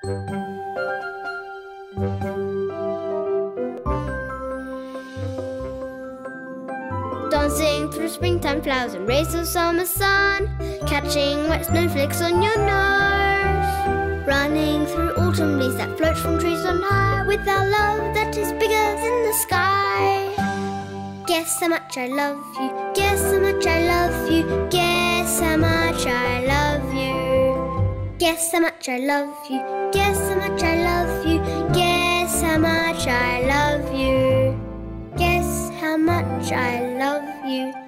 Dancing through springtime flowers and rays of summer sun, catching wet snowflakes on your nose, running through autumn leaves that float from trees on high, with our love that is bigger than the sky. Guess how much I love you, guess how much I love you, guess how much I love you. Guess how much I love you, guess how much I love you, guess how much I love you. Guess how much I love you.